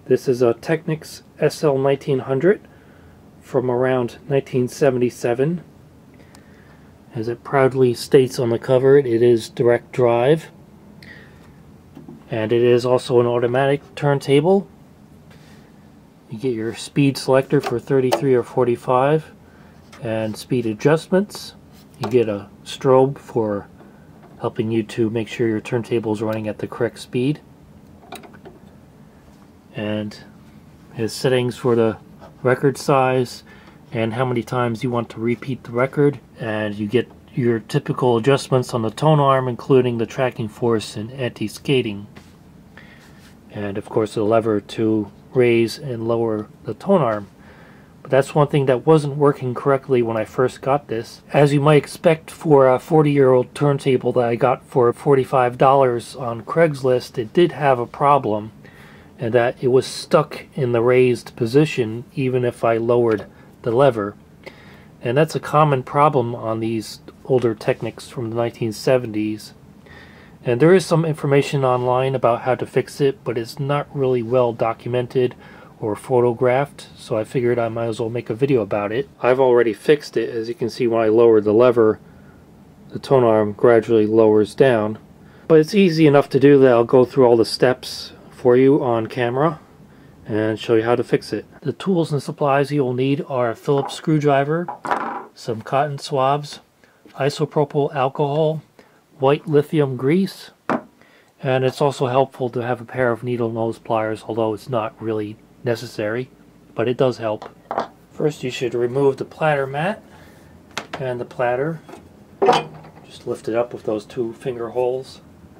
This is a Technics SL-1900 from around 1977. As it proudly states on the cover, it is direct drive. And it is also an automatic turntable. You get your speed selector for 33 or 45 and speed adjustments. You get a strobe for helping you to make sure your turntable is running at the correct speed. And his settings for the record size and how many times you want to repeat the record. And you get your typical adjustments on the tone arm, including the tracking force and anti-skating. And of course a lever to raise and lower the tone arm. But that's one thing that wasn't working correctly when I first got this. As you might expect for a 40-year-old turntable that I got for $45 on Craigslist, it did have a problem, and that it was stuck in the raised position even if I lowered the lever. And that's a common problem on these older Technics from the 1970s. And there is some information online about how to fix it, but it's not really well documented or photographed, so I figured I might as well make a video about it. I've already fixed it. As you can see, when I lower the lever, the tone arm gradually lowers down. But it's easy enough to do that I'll go through all the steps for you on camera and show you how to fix it. The tools and supplies you will need are a Phillips screwdriver, some cotton swabs, isopropyl alcohol, white lithium grease, and it's also helpful to have a pair of needle nose pliers, although it's not really necessary, but it does help. First you should remove the platter mat and the platter. Just lift it up with those two finger holes.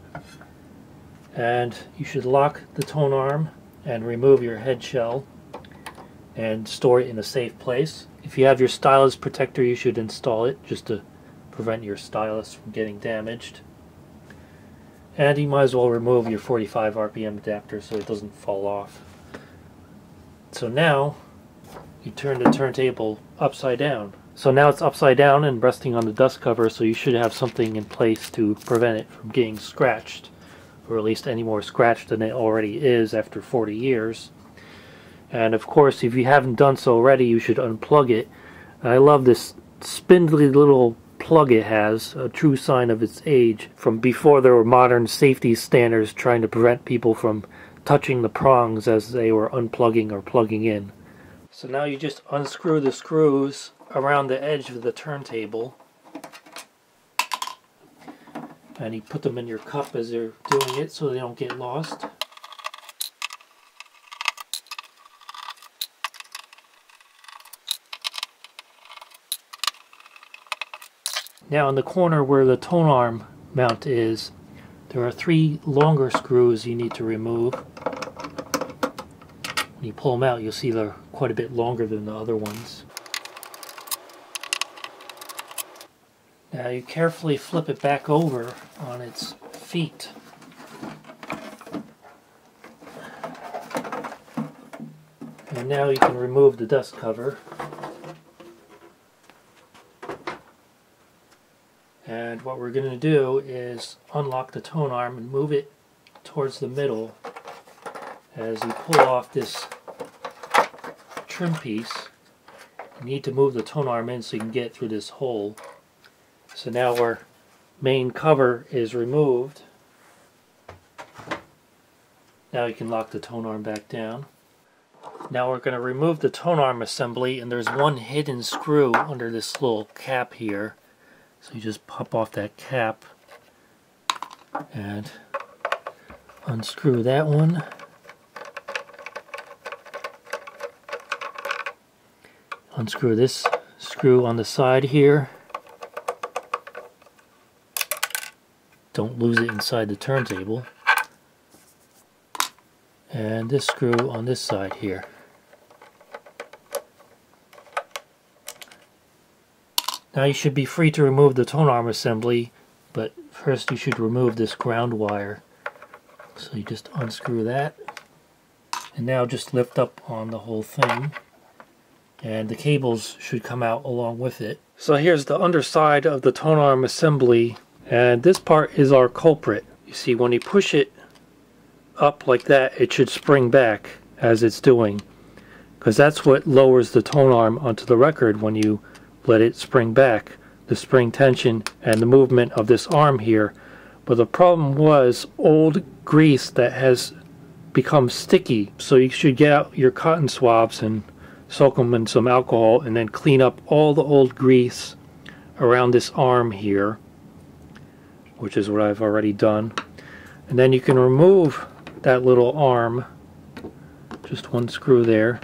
And you should lock the tone arm and remove your head shell and store it in a safe place. If you have your stylus protector, you should install it just to prevent your stylus from getting damaged. And you might as well remove your 45 RPM adapter so it doesn't fall off. So now you turn the turntable upside down. So now it's upside down and resting on the dust cover, so you should have something in place to prevent it from getting scratched, or at least any more scratched than it already is after 40 years. And of course, if you haven't done so already, you should unplug it. And I love this spindly little plug it has, a true sign of its age, from before there were modern safety standards trying to prevent people from touching the prongs as they were unplugging or plugging in. So now you just unscrew the screws around the edge of the turntable, and you put them in your cup as you're doing it so they don't get lost. Now in the corner where the tone arm mount is, there are 3 longer screws you need to remove. When you pull them out, you'll see they're quite a bit longer than the other ones. Now you carefully flip it back over on its feet. And now you can remove the dust cover. And what we're going to do is unlock the tone arm and move it towards the middle as you pull off this trim piece. You need to move the tone arm in so you can get through this hole. So now our main cover is removed. Now you can lock the tone arm back down. Now we're going to remove the tone arm assembly, and there's one hidden screw under this little cap here. So you just pop off that cap and unscrew that one. Unscrew this screw on the side here. Don't lose it inside the turntable. And this screw on this side here. Now you should be free to remove the tone arm assembly, but first you should remove this ground wire. So you just unscrew that, and now just lift up on the whole thing, and the cables should come out along with it. So here's the underside of the tone arm assembly, and this part is our culprit. You see, when you push it up like that, it should spring back. as it's doing, because that's what lowers the tone arm onto the record when you let it spring back, the spring tension and the movement of this arm here. But the problem was old grease that has become sticky, so you should get out your cotton swabs and soak them in some alcohol and then clean up all the old grease around this arm here, which is what I've already done. And then you can remove that little arm, just one screw there,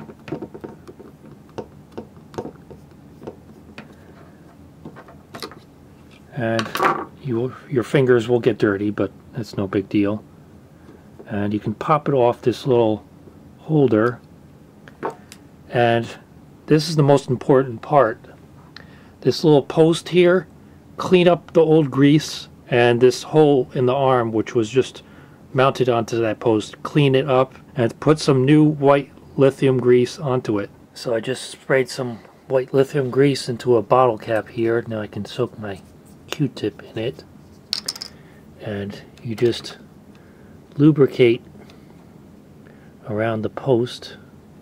and your fingers will get dirty, but that's no big deal. And you can pop it off this little holder, and this is the most important part. This little post here, clean up the old grease, and this hole in the arm which was just mounted onto that post, clean it up and put some new white lithium grease onto it. So I just sprayed some white lithium grease into a bottle cap here. Now I can soak my Q-tip in it, and you just lubricate around the post,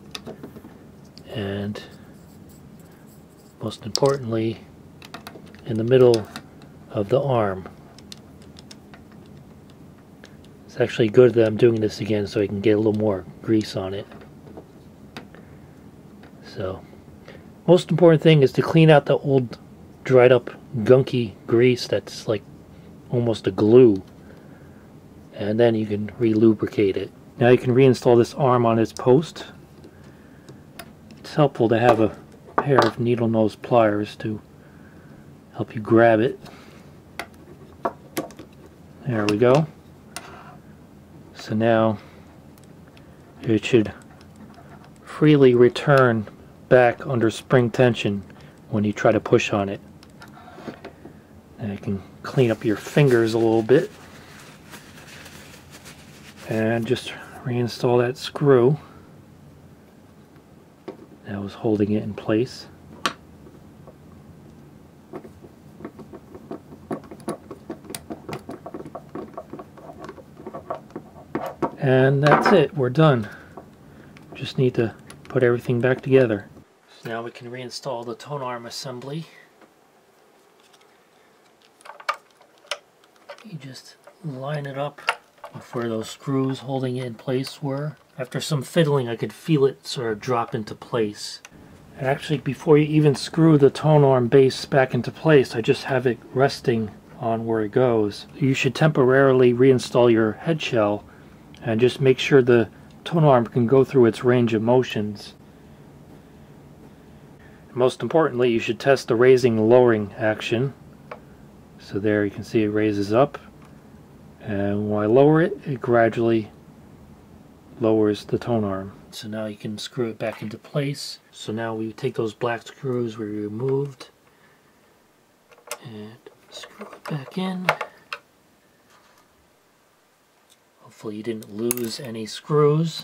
and most importantly in the middle of the arm. It's actually good that I'm doing this again so I can get a little more grease on it. So most important thing is to clean out the old dried up gunky grease that's like almost a glue, and then you can re-lubricate it. Now you can reinstall this arm on its post. It's helpful to have a pair of needle nose pliers to help you grab it. There we go. So now it should freely return back under spring tension when you try to push on it. And you can clean up your fingers a little bit and just reinstall that screw that was holding it in place. And that's it, we're done. Just need to put everything back together. So now we can reinstall the tone arm assembly. You just line it up with where those screws holding it in place were. After some fiddling, I could feel it sort of drop into place. And actually, before you even screw the tone arm base back into place, I just have it resting on where it goes. You should temporarily reinstall your head shell and just make sure the tone arm can go through its range of motions. Most importantly, you should test the raising and lowering action. So there you can see it raises up, and when I lower it, it gradually lowers the tone arm. So now you can screw it back into place. So now we take those black screws we removed and screw it back in. Hopefully you didn't lose any screws,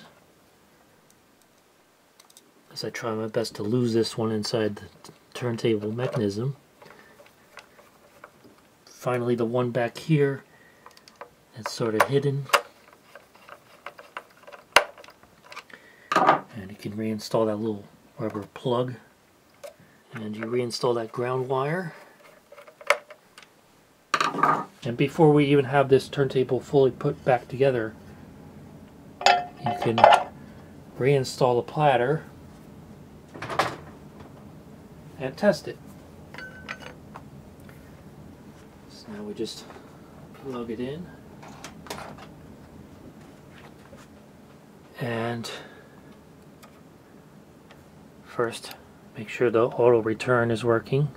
as I try my best to lose this one inside the turntable mechanism. Finally, the one back here that's sort of hidden. And you can reinstall that little rubber plug. And you reinstall that ground wire. And before we even have this turntable fully put back together, you can reinstall the platter and test it. So now we just plug it in, and first make sure the auto return is working.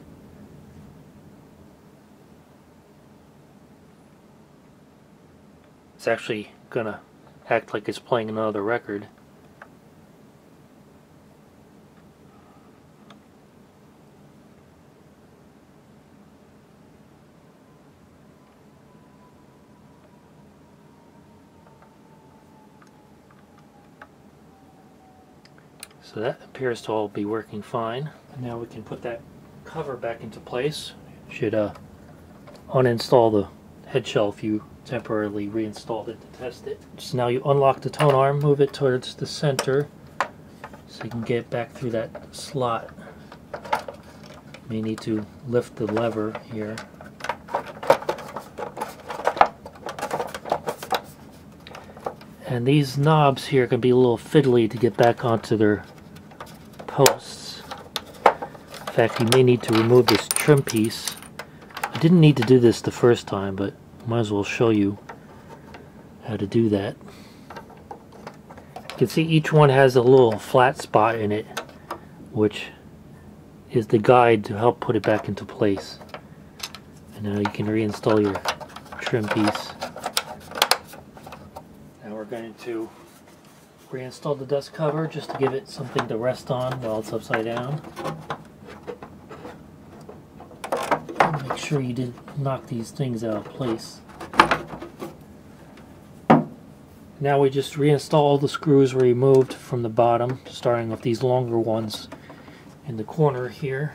It's actually gonna act like it's playing another record. So that appears to all be working fine. And now we can put that cover back into place. Should uninstall the head shell if you temporarily reinstalled it to test it. So now you unlock the tone arm, move it towards the center so you can get it back through that slot. You may need to lift the lever here. And these knobs here can be a little fiddly to get back onto their posts. In fact, you may need to remove this trim piece. I didn't need to do this the first time, but might as well show you how to do that. You can see each one has a little flat spot in it, which is the guide to help put it back into place. And now you can reinstall your trim piece. Now we're going to reinstall the dust cover just to give it something to rest on while it's upside down. Make sure you didn't knock these things out of place. Now we just reinstall all the screws we removed from the bottom, starting with these longer ones in the corner here.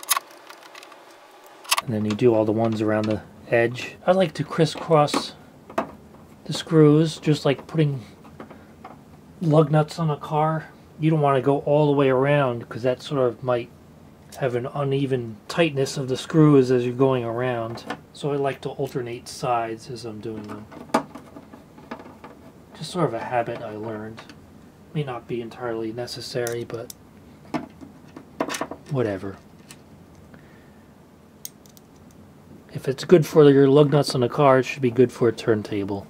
And then you do all the ones around the edge. I like to crisscross the screws, just like putting lug nuts on a car. You don't want to go all the way around because that sort of might have an uneven tightness of the screws as you're going around. So I like to alternate sides as I'm doing them. Just sort of a habit I learned. May not be entirely necessary, but whatever. If it's good for your lug nuts on a car, it should be good for a turntable.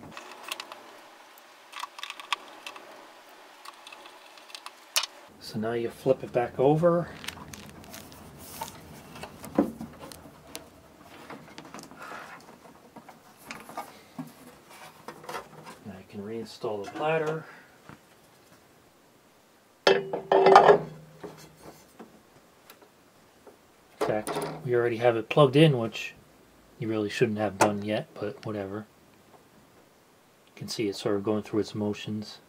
So now you flip it back over. Now you can reinstall the platter. In fact, we already have it plugged in, which you really shouldn't have done yet, but whatever. You can see it sort of going through its motions.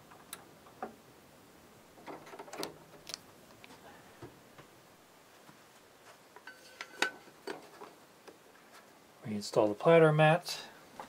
Reinstall the platter mat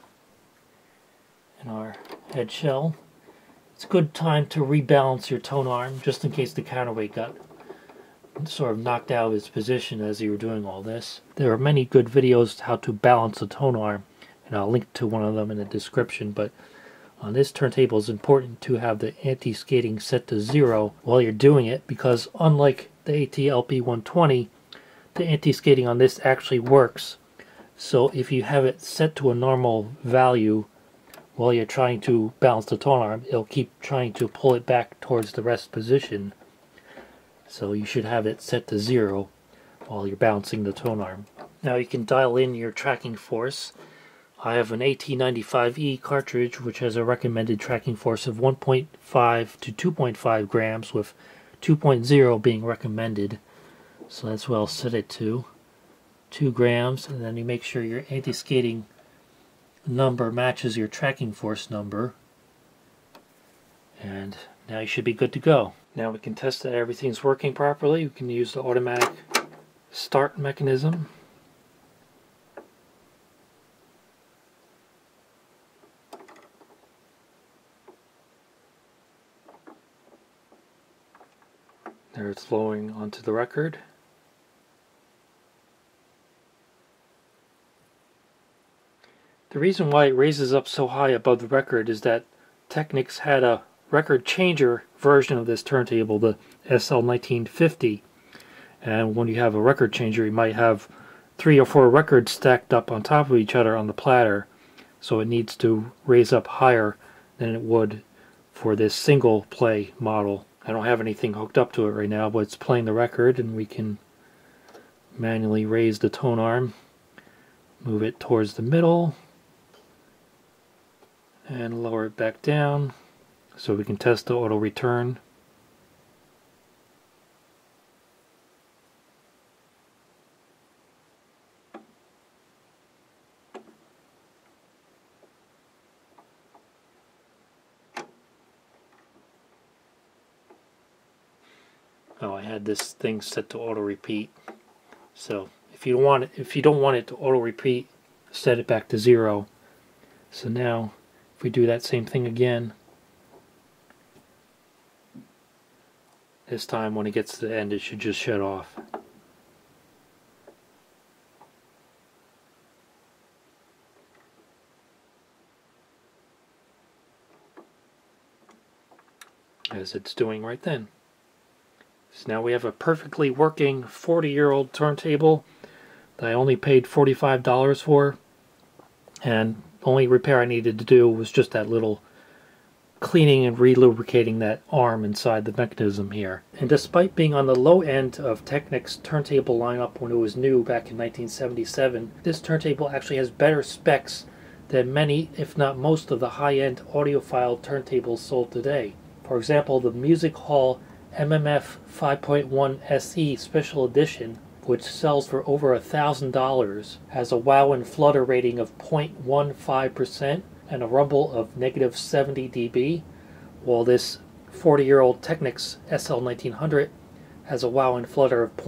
and our head shell. It's a good time to rebalance your tone arm just in case the counterweight got sort of knocked out of its position as you were doing all this. There are many good videos how to balance the tone arm, and I'll link to one of them in the description, but on this turntable it's important to have the anti-skating set to 0 while you're doing it, because unlike the AT-LP120, the anti-skating on this actually works. So if you have it set to a normal value while you're trying to balance the tone arm, it'll keep trying to pull it back towards the rest position. So you should have it set to 0 while you're balancing the tone arm. Now you can dial in your tracking force. I have an AT95E cartridge which has a recommended tracking force of 1.5 to 2.5 grams, with 2.0 being recommended. So that's what I'll set it to. 2 grams, and then you make sure your anti-skating number matches your tracking force number, and now you should be good to go. Now we can test that everything's working properly. We can use the automatic start mechanism. There it's flowing onto the record. The reason why it raises up so high above the record is that Technics had a record changer version of this turntable, the SL-1900, and when you have a record changer you might have 3 or 4 records stacked up on top of each other on the platter, so it needs to raise up higher than it would for this single play model. I don't have anything hooked up to it right now, but it's playing the record, and we can manually raise the tone arm, move it towards the middle, and lower it back down so we can test the auto return. Oh, I had this thing set to auto repeat. So if you don't want it to auto repeat, set it back to 0. So now, if we do that same thing again, this time when it gets to the end it should just shut off. As it's doing right then. So now we have a perfectly working 40-year-old turntable that I only paid $45 for, and the only repair I needed to do was just that little cleaning and relubricating that arm inside the mechanism here. And despite being on the low end of Technics turntable lineup when it was new back in 1977, this turntable actually has better specs than many, if not most, of the high-end audiophile turntables sold today. For example, the Music Hall MMF 5.1 SE Special Edition, which sells for over $1,000, has a wow and flutter rating of 0.15% and a rumble of negative 70 dB, while this 40-year-old Technics SL-1900 has a wow and flutter of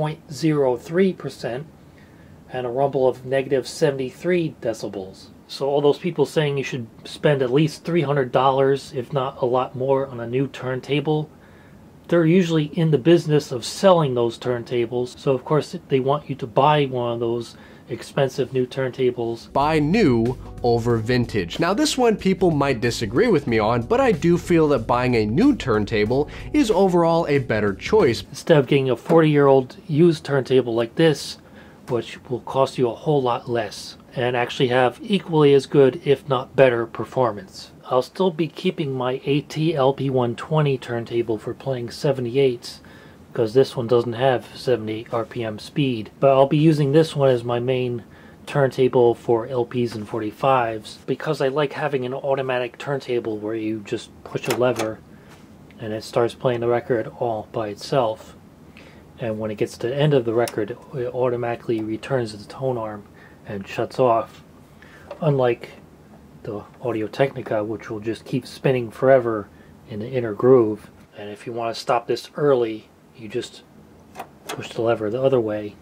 0.03% and a rumble of negative 73 decibels. So all those people saying you should spend at least $300, if not a lot more, on a new turntable, they're usually in the business of selling those turntables. So of course they want you to buy one of those expensive new turntables. Buy new over vintage. Now this one people might disagree with me on, but I do feel that buying a new turntable is overall a better choice. Instead of getting a 40-year-old used turntable like this, which will cost you a whole lot less and actually have equally as good, if not better, performance. I'll still be keeping my AT-LP120 turntable for playing 78s, because this one doesn't have 70 RPM speed. But I'll be using this one as my main turntable for LPs and 45s, because I like having an automatic turntable where you just push a lever and it starts playing the record all by itself. And when it gets to the end of the record, it automatically returns to the tone arm and shuts off. Unlike the Audio-Technica, which will just keep spinning forever in the inner groove. And if you want to stop this early, you just push the lever the other way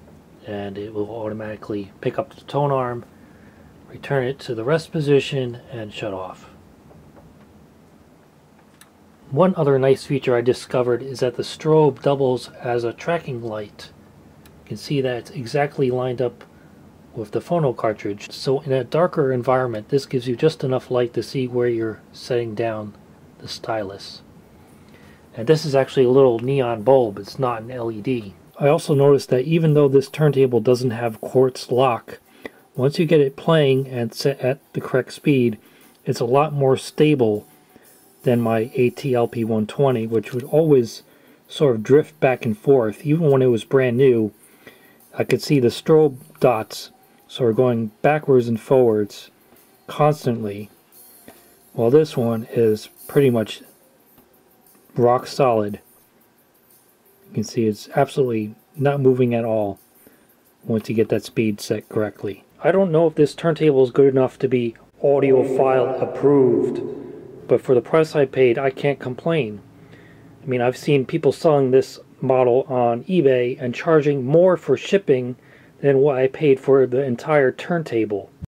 and it will automatically pick up the tone arm, return it to the rest position, and shut off. One other nice feature I discovered is that the strobe doubles as a tracking light. You can see that it's exactly lined up with the phono cartridge. So in a darker environment, this gives you just enough light to see where you're setting down the stylus. And this is actually a little neon bulb, it's not an LED. I also noticed that even though this turntable doesn't have quartz lock, once you get it playing and set at the correct speed, it's a lot more stable than my AT-LP120, which would always sort of drift back and forth. Even when it was brand new, I could see the strobe dots sort of going backwards and forwards constantly, while this one is pretty much rock solid. You can see it's absolutely not moving at all once you get that speed set correctly. I don't know if this turntable is good enough to be audiophile approved, but for the price I paid, I can't complain. I mean, I've seen people selling this model on eBay and charging more for shipping than what I paid for the entire turntable.